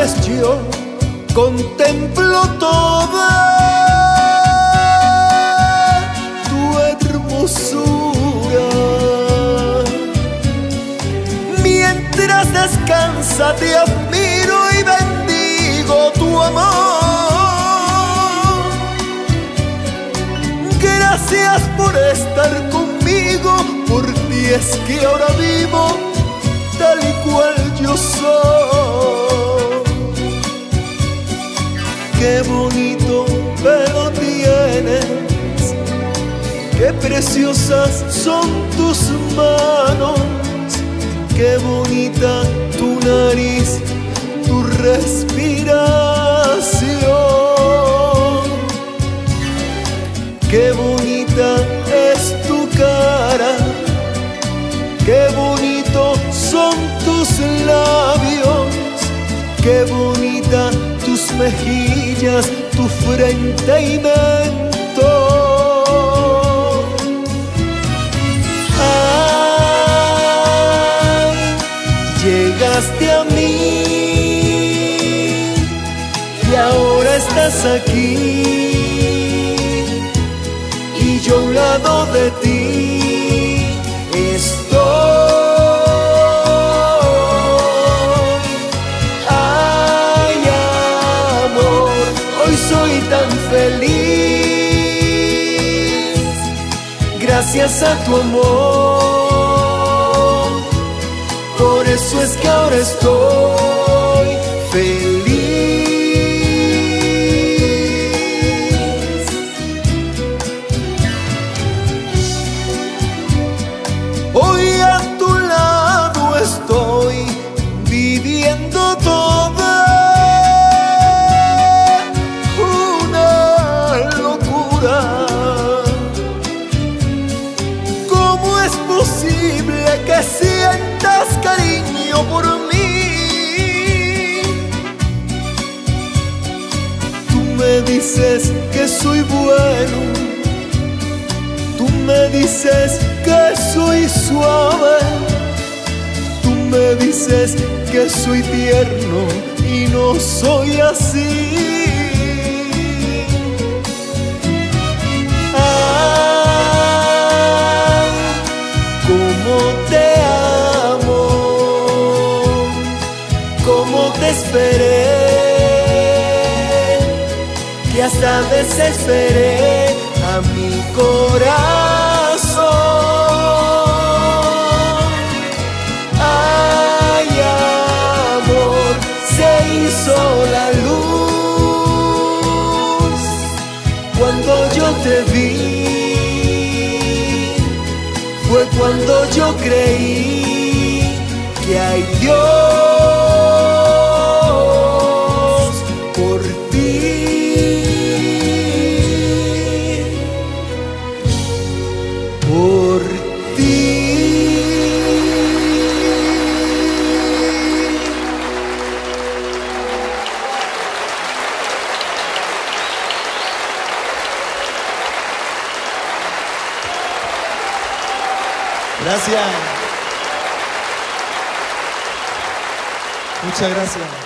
pues yo contemplo toda tu hermosura. Mientras descansa te admiro y bendigo tu amor. Gracias por estar conmigo, por ti es que ahora vivo tal y cual yo soy. Qué bonito pelo tienes, qué preciosas son tus manos, qué bonita tu nariz, tu respiración. Qué bonita es tu cara, qué bonitos son tus labios, qué bonita tus mejillas, tu frente y mentón. Ay, llegaste a mí y ahora estás aquí, y yo a un lado de ti estoy. Ay, amor, hoy soy tan feliz gracias a tu amor. Por eso es que ahora estoy feliz. Hoy a tu lado estoy viviendo toda una locura. ¿Cómo es posible que sientas cariño por mí? Tú me dices que soy bueno, tú me dices que soy suave, tú me dices que soy tierno y no soy así. Ay, cómo te amo, cómo te esperé, que hasta desesperé a mi corazón. Ay, amor, se hizo la luz cuando yo te vi. Fue cuando yo creí que hay Dios por ti. Por ti. Gracias. Muchas gracias.